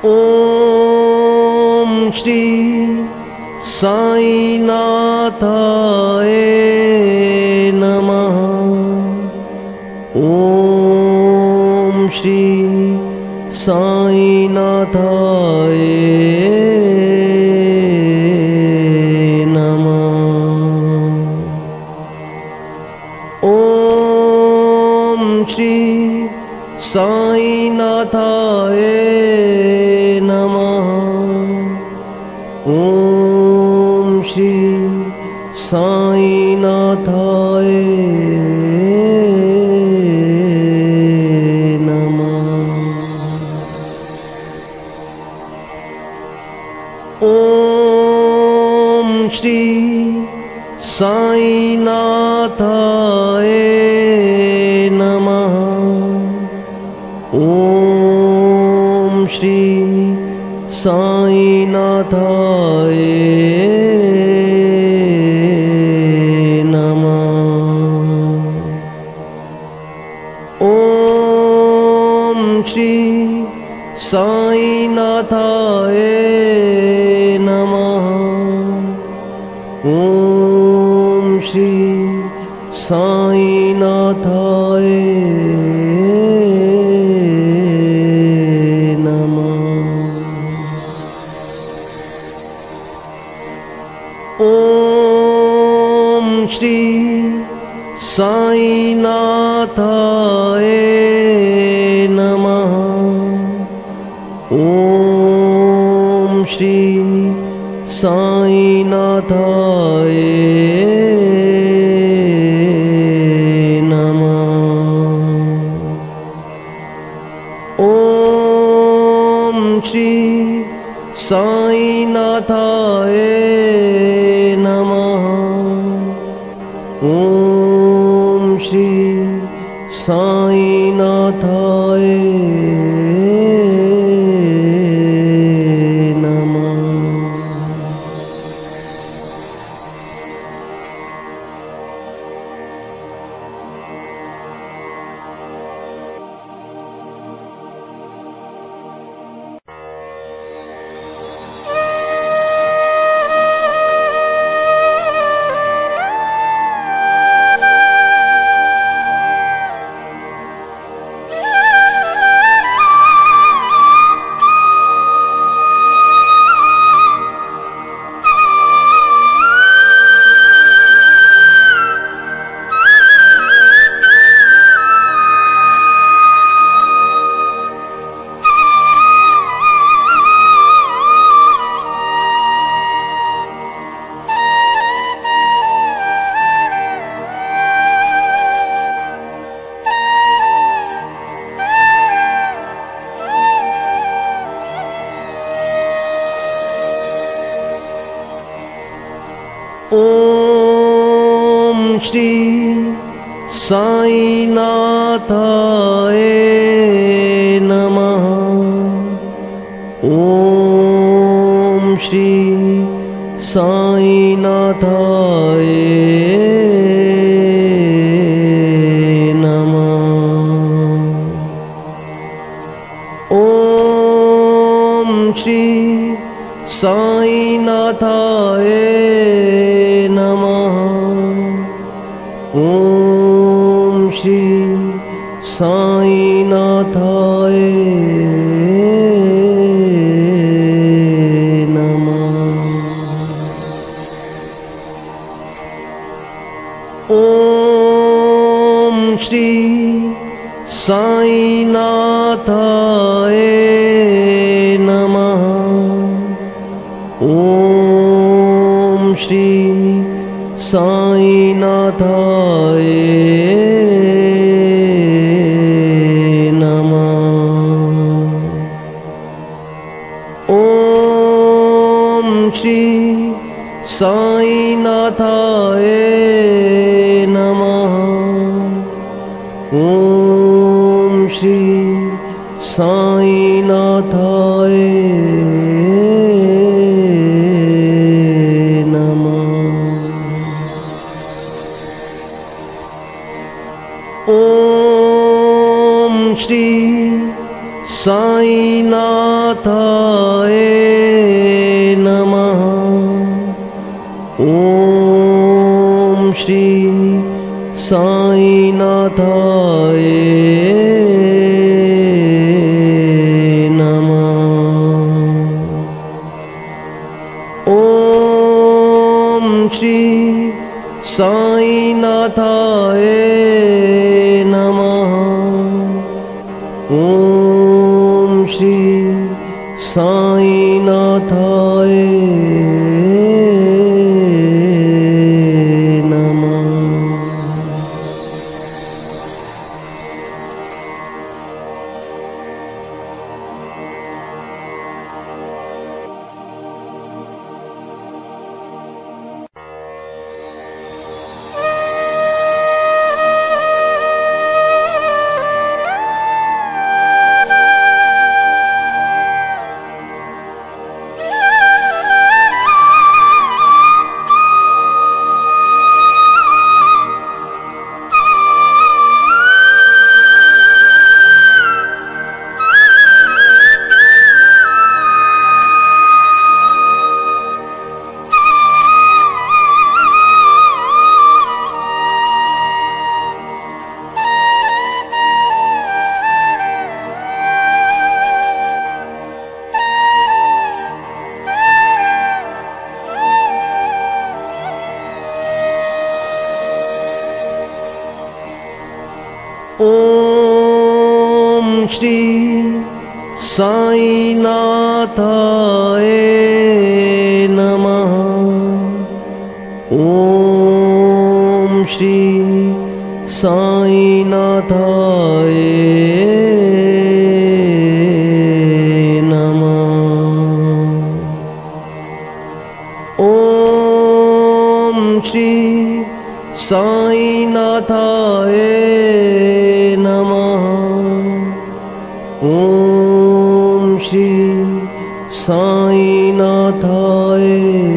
ॐ श्री साईनाथाय नमः। ॐ श्री साईनाथाय नमः। ॐ श्री साईनाथाय नमः। ॐ श्री साईनाथाय नमः। ॐ श्री साईनाथाय नमः। ॐ श्री साईनाथाय नमः। ॐ श्री साईनाथाय नमः। ॐ श्री साईनाथाय ॐ श्री साईनाथाय नमः। ॐ श्री साईनाथाय नमः। ॐ श्री साईनाथाय नमः। ॐ श्री साईनाथाय नमः। ॐ श्री साईनाथाय नमः। ॐ श्री साईनाथाय नमः। ॐ श्री साईनाथाय नमः। ॐ श्री साईनाथाय नमः। ॐ श्री साईनाथाय नमः। ॐ श्री साईनाथाय नमः। ॐ श्री साईनाथाय नमः। ॐ श्री साईनाथाय नमः। ॐ श्री साईनाथाय नमः। ॐ श्री साईनाथाय नमः। ॐ श्री साईनाथाय नमः। ॐ श्री साईनाथाय नमः। ॐ श्री साईनाथाय नमः। ॐ श्री साईनाथाय नमः। ॐ श्री साईनाथाय नमः। ॐ श्री साईनाथाय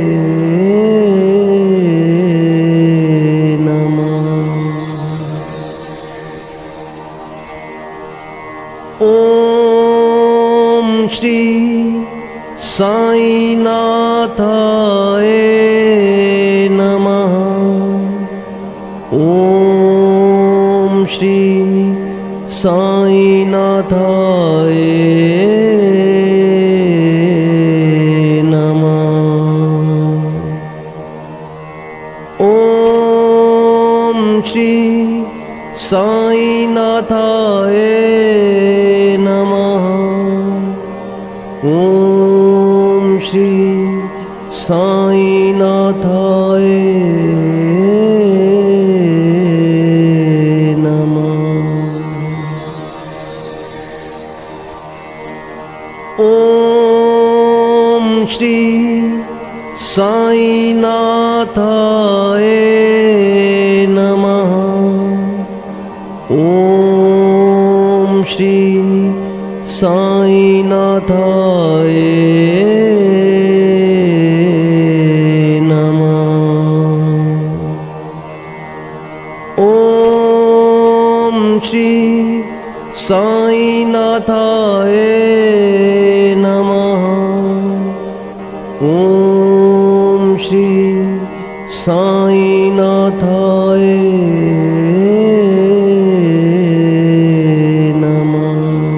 नमः। ॐ श्री साईनाथाय नमः। ॐ श्री साईनाथाय नमः। ॐ श्री साईनाथाय नमः। ॐ श्री साईनाथाय ॐ श्री साईनाथाय नमः। ॐ श्री साईनाथाय नमः। ॐ श्री साईनाथाय नमः। ॐ श्री साईनाथाय नमः।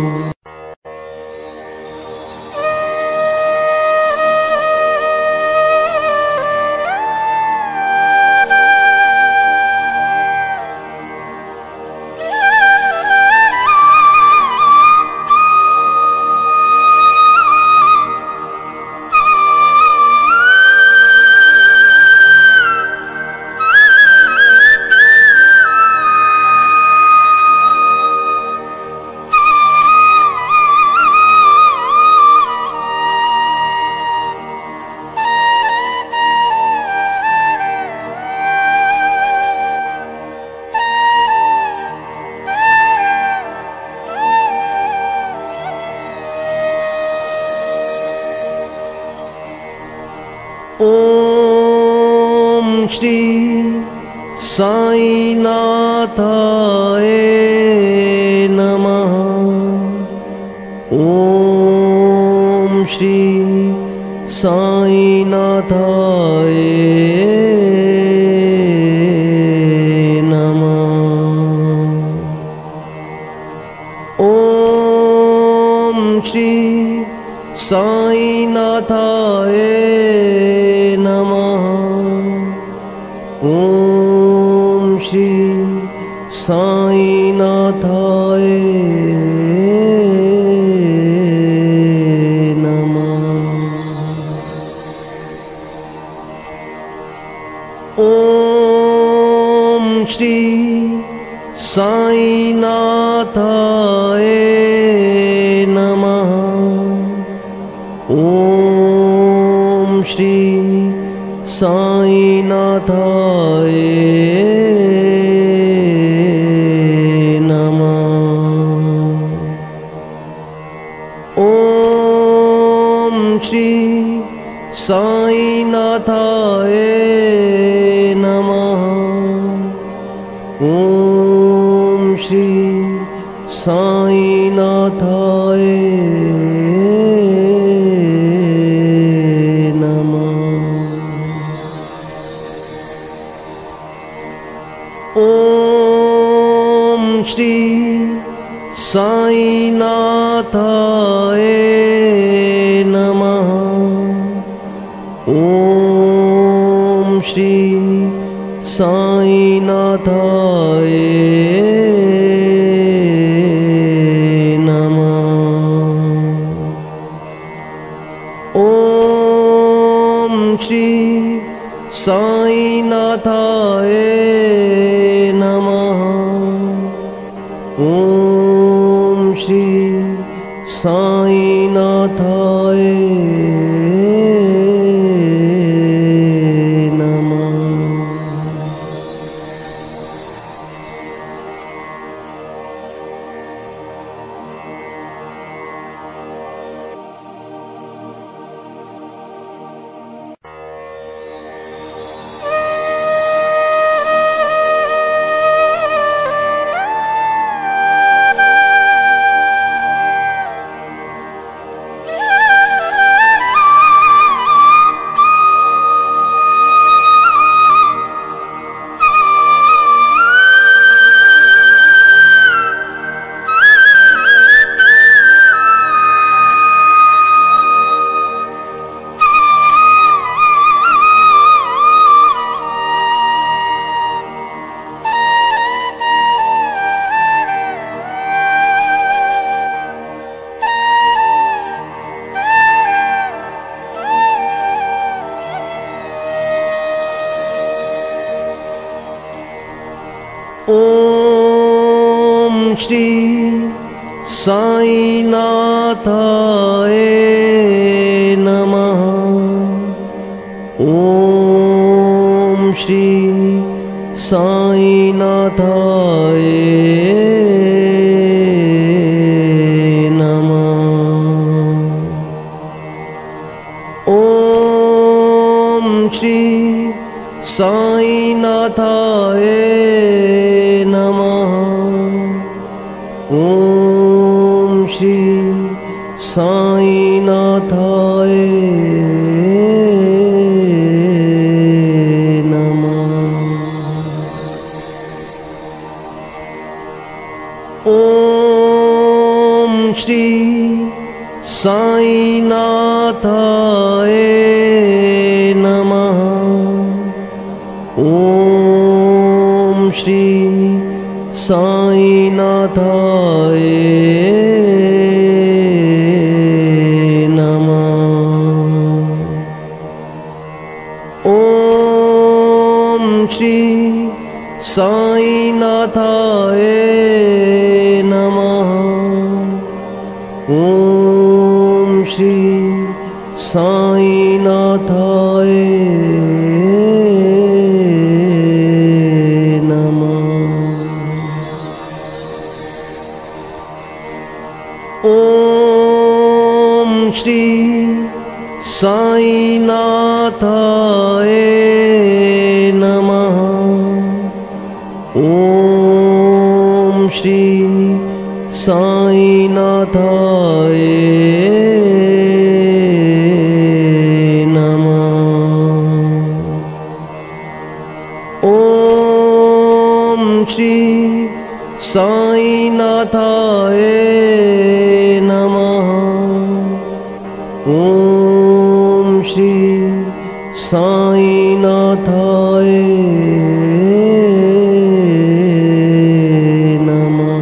ॐ श्री साईनाथाय नमः। ॐ श्री साईनाथाय नमः। ॐ श्री साईनाथाय नमः। ॐ श्री साईनाथाय ॐ श्री साईनाथाय नमः। ॐ श्री साईनाथाय नमः। ॐ श्री साईनाथाय नमः। ॐ श्री साईनाथाय नमः। ॐ श्री साईनाथाय नमः। ॐ श्री साईनाथाय नमः। ॐ श्री साईनाथाय नमः। ॐ श्री साईनाथाय ॐ श्री साईनाथाय नमः। ॐ श्री साईनाथाय नमः। ॐ श्री साईनाथाय नमः। ॐ श्री साईनाथाय नमः। ॐ श्री साईनाथाय नमः। ॐ श्री साईनाथाय नमः। ॐ श्री साईनाथाय नमः। ॐ श्री साईनाथाय ॐ श्री साईनाथाय नमः। ॐ श्री साईनाथाय नमः। ॐ श्री साईनाथाय नमः। ॐ श्री साईनाथाय नमः।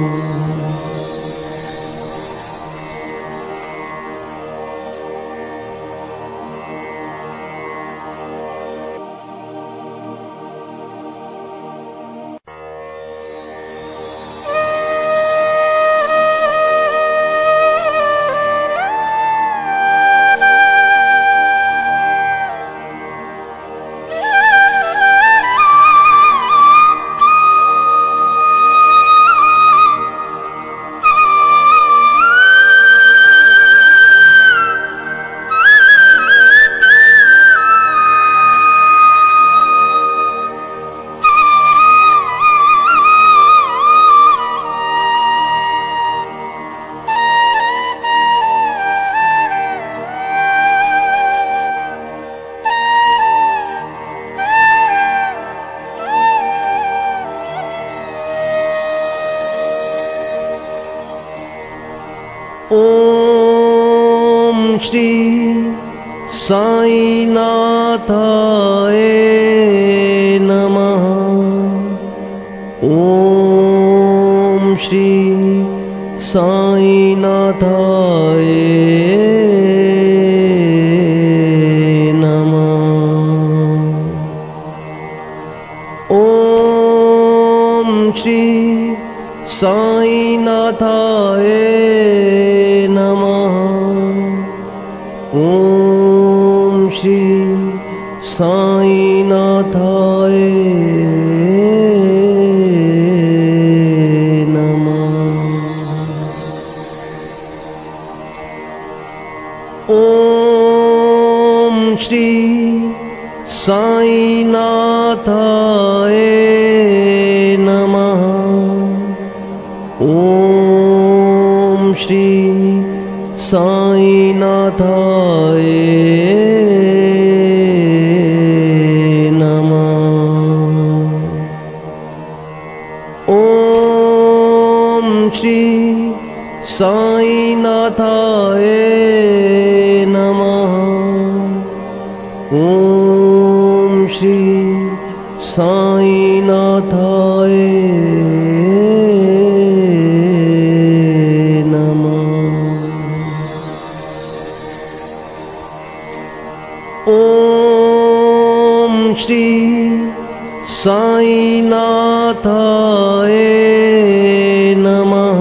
ॐ श्री साईनाथाय नमः। ॐ श्री साईनाथाय नमः। ॐ श्री साईनाथाय नमः। ॐ श्री साईनाथाय नमः। ॐ श्री साईनाथाय नमः। ॐ श्री साईनाथाय नमः। ॐ श्री साईनाथाय नमः। ॐ श्री साईनाथाय ॐ श्री साईनाथाय नमः।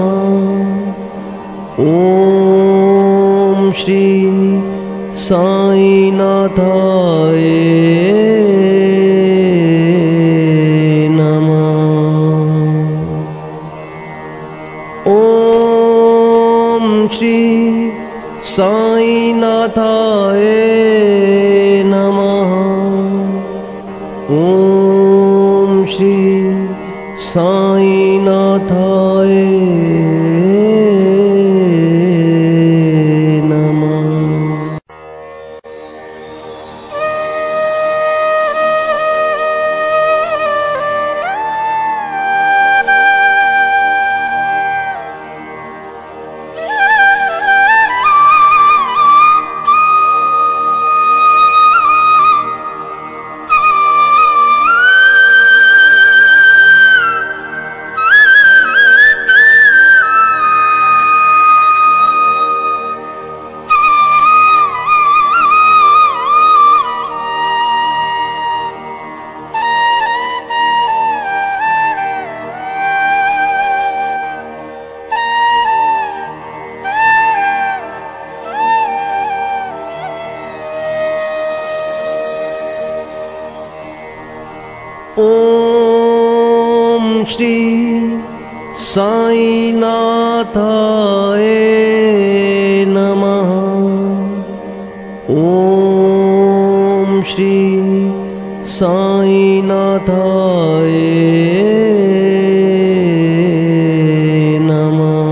ॐ श्री साईनाथाय नमः। ॐ श्री साईनाथाय नमः। ॐ श्री साईनाथाय नमः। ॐ श्री साईनाथाय नमः। ॐ श्री साईनाथाय नमः।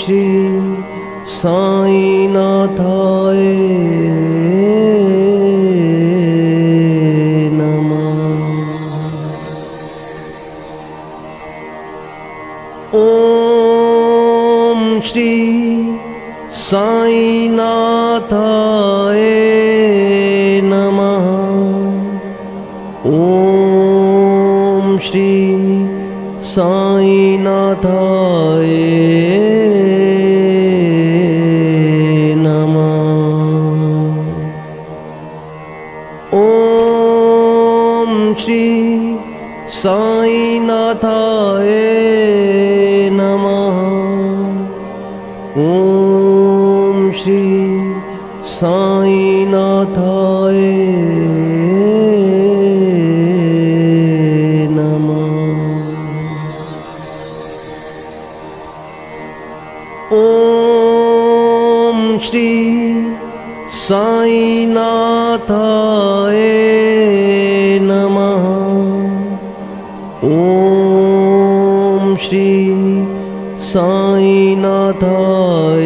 श्री साईनाथाय नमः। ॐ श्री साईनाथाय नमः। ॐ श्री साईनाथाय नमः। ॐ श्री साईनाथाय नमः। ॐ श्री साईनाथाय ॐ श्री साईनाथाय नमः। ॐ श्री साईनाथाय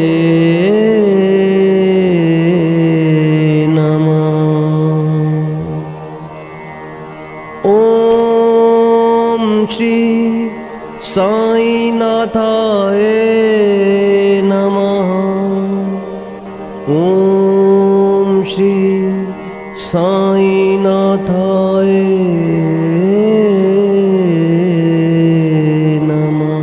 नमः। ॐ श्री साईनाथाय नमः। ॐ श्री साईनाथाय नमः।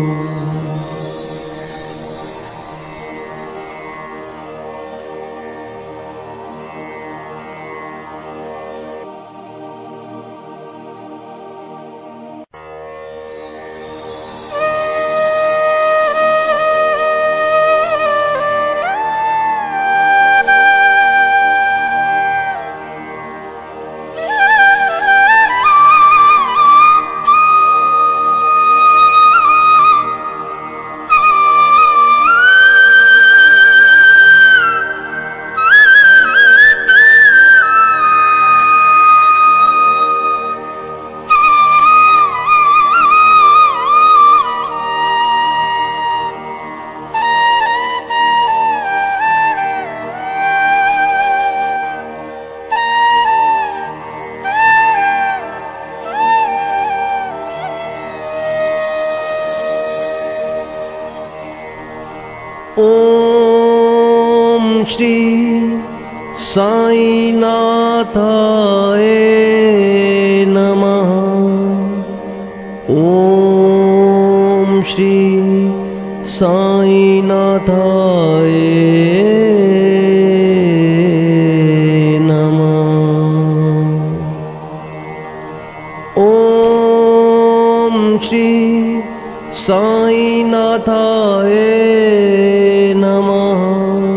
ॐ श्री साईनाथाय नमः। ॐ श्री साईनाथाय नमः। ॐ श्री साईनाथाय नमः।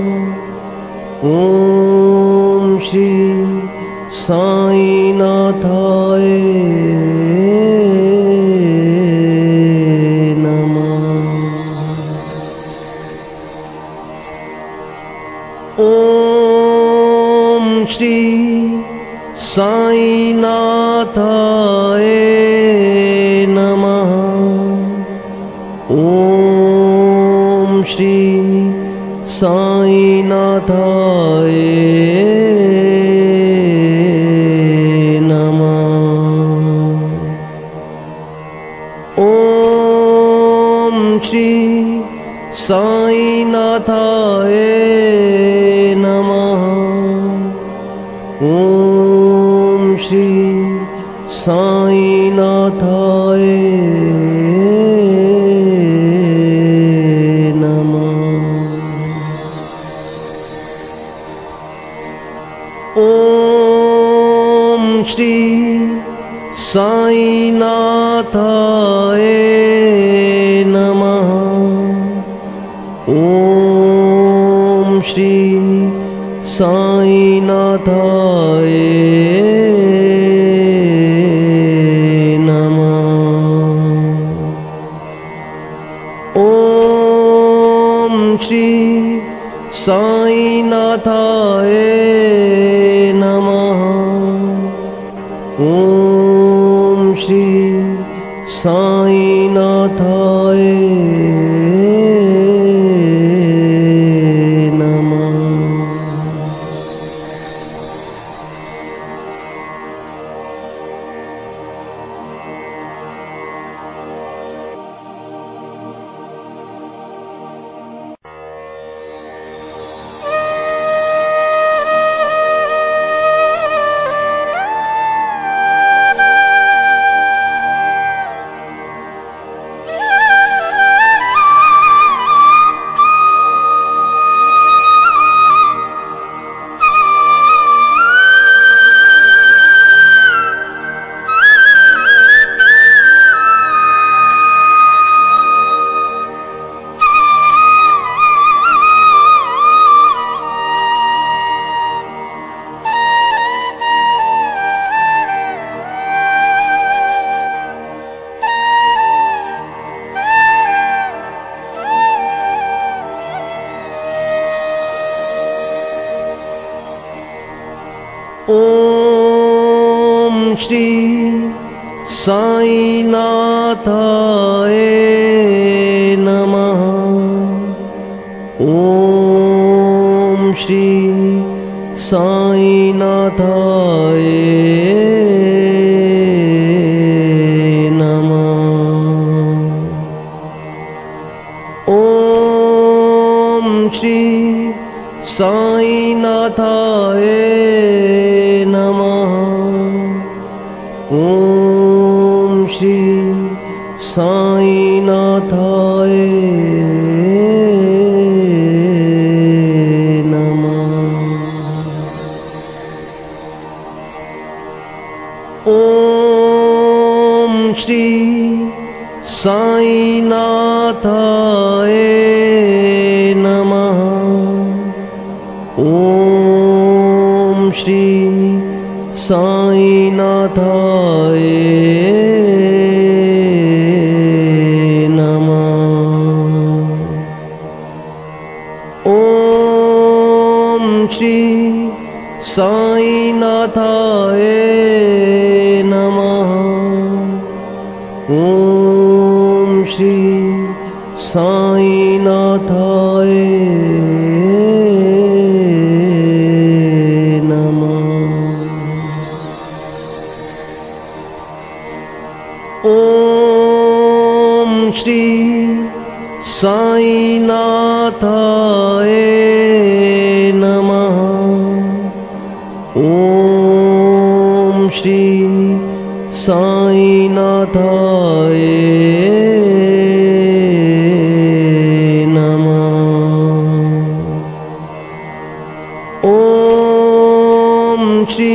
ॐ श्री साईनाथाय नमः। ॐ श्री साईनाथाय नमः। ॐ श्री साईनाथाय नमः। ॐ श्री साईनाथाय नमः। ॐ श्री साईनाथाय ॐ श्री साईनाथाय नमः। ॐ श्री साईनाथाय नमः। ॐ श्री साईनाथाय नमः। ॐ श्री साईनाथाय श्री साईनाथाय नमः। ॐ श्री साईनाथाय नमः। ॐ श्री साईनाथाय नमः। ॐ श्री साईनाथाय नमः। ॐ श्री साईनाथाय नमः। ॐ श्री साईनाथाय नमः। ॐ श्री साईनाथाय नमः। ॐ श्री साईनाथाय ॐ श्री साईनाथाय नमः। ॐ श्री साईनाथाय नमः। ॐ श्री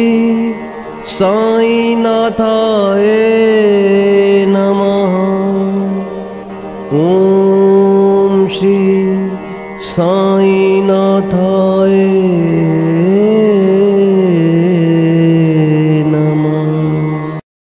साईनाथाय नमः। ॐ श्री साईनाथाय